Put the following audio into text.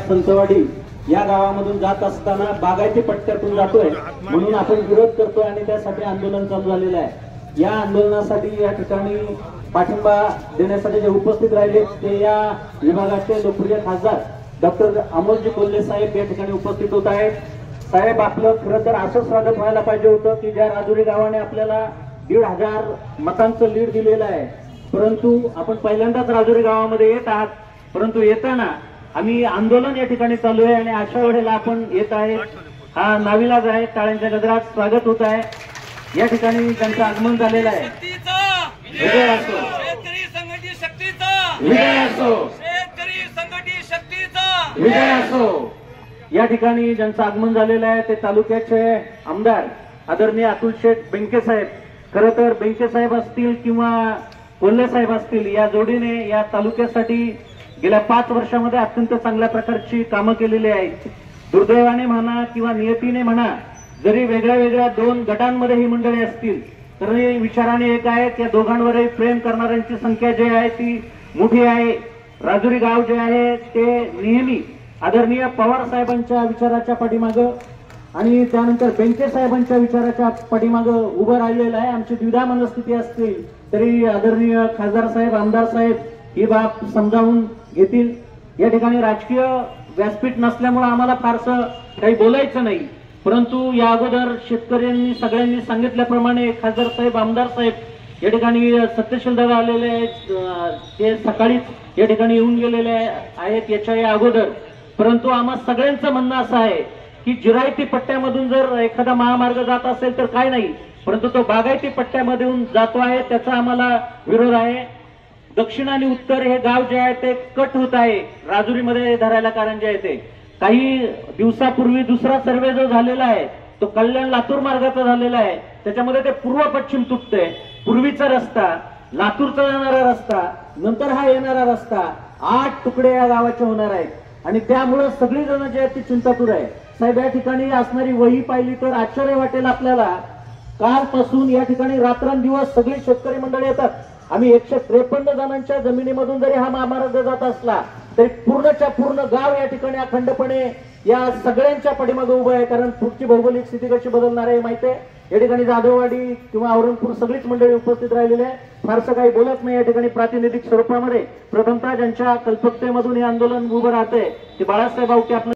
संतवाडी या गावामधून जात असताना बागायती पट्ट्यातून जातोय म्हणून आपण विरोध करतोय आणि त्यासाठी आंदोलन चालू झालेलं आहे। या आंदोलनासाठी या ठिकाणी पाठिंबा देण्यासाठी जे उपस्थित राहिले ते या विभागाचे लोकप्रिय खासदार डॉक्टर अमोलजी कोल्हे साहेब या ठिकाणी उपस्थित होत आहेत। साहेब, आपलं खरं तर असं स्वागत व्हायला पाहिजे होतं की ज्या राजुरी गावाने आपल्याला 1,500 मतांचं लीड दिलेलं आहे, परंतु आपण पहिल्यांदाच राजुरी गावामध्ये येत आहात, परंतु येताना आम्ही आंदोलन या ठिकाणी चालू आहे आणि अशा वेळेला आपण येत आहे हा नाविलाज आहे। टाळ्यांच्या गजरात स्वागत होत आहे। या ठिकाणी त्यांचं आगमन झालेलं आहे। विजय असो, शेतकरी संघटित शक्तीचा विजय असो, शेतकरी संघटित शक्तीचा विजय असो। या ठिकाणी ज्यांचं आगमन झालेलं आहे ते तालुक्याचे आमदार आदरणीय अतुल शेठ बेंके साहेब। खरं तर बेंके साहेब असतील किंवा कोल्हे साहेब असतील, या जोडीने या तालुक्यासाठी गेल्या 5 वर्षामध्ये अत्यंत चांगल्या प्रकारची कामं केलेली आहेत। दुर्दैवाने म्हणा किंवा नियतीने म्हणा, जरी वेगळ्या वेगळ्या 2 गटांमध्ये ही मंडळी असतील तरी विचाराने एक आहे। त्या दोघांवरही प्रेम करणाऱ्यांची संख्या जी आहे ती मोठी आहे। राजुरी गाव जे आहे ते नेहमी आदरणीय पवार साहेबांच्या विचाराच्या पाठीमागं आणि त्यानंतर बेंके साहेबांच्या विचाराच्या पाठीमागं उभं राहिलेलं आहे। आमची द्विधा मनस्थिती असतील तरी आदरणीय खासदार साहेब, आमदार साहेब ही बाब समजावून घेतील। या ठिकाणी राजकीय व्यासपीठ नसल्यामुळे आम्हाला फारसं काही बोलायचं नाही, परंतु या अगोदर शेतकऱ्यांनी सगळ्यांनी सांगितल्याप्रमाणे खासदार साहेब, आमदार साहेब या ठिकाणी सत्यशील दादा आलेले आहेत, ते सकाळीच या ठिकाणी येऊन गेलेले आहेत याच्या अगोदर। परंतु आम्हा सगळ्यांचं म्हणणं असं आहे की जिरायती पट्ट्यामधून जर एखादा महामार्ग जात असेल तर काय नाही, परंतु तो बागायती पट्ट्यामधून जातो आहे त्याचा आम्हाला विरोध आहे। दक्षिण आणि उत्तर हे गाव जे आहे ते कट होत आहे राजुरीमध्ये धरायला कारण जे आहे ते काही दिवसापूर्वी दुसरा सर्वे जो झालेला आहे तो कल्याण लातूर मार्गाचा झालेला आहे, त्याच्यामध्ये ते पूर्व पश्चिम तुटते। पूर्वीचा रस्ता, लातूरचा जाणारा रस्ता, नंतर हा येणारा रस्ता, 8 तुकडे या गावाचे होणार आहेत आणि त्यामुळे सगळी जण जे आहेत ती चिंतातूर आहे। साहेब, या ठिकाणी असणारी वही पाहिली तर आश्चर्य वाटेल आपल्याला। कालपासून या ठिकाणी रात्रंदिवस सगळी शेतकरी मंडळी येतात। आम्ही 153 जणांच्या जमिनीमधून जरी हा महामार्ग जात असला तरी पूर्णच्या पूर्ण गाव या ठिकाणी अखंडपणे या सगळ्यांच्या पाठीमागे उभं आहे, कारण पुढची भौगोलिक स्थिती कशी बदलणार आहे माहिती आहे। या ठिकाणी जाधववाडी किंवा औरंगपूर सगळीच मंडळी उपस्थित राहिलेली आहे, फारसं काही बोलत नाही। या ठिकाणी प्रातिनिधिक स्वरूपामध्ये प्रथमतः ज्यांच्या कल्पकतेमधून हे आंदोलन उभं राहते ते बाळासाहेब आवटे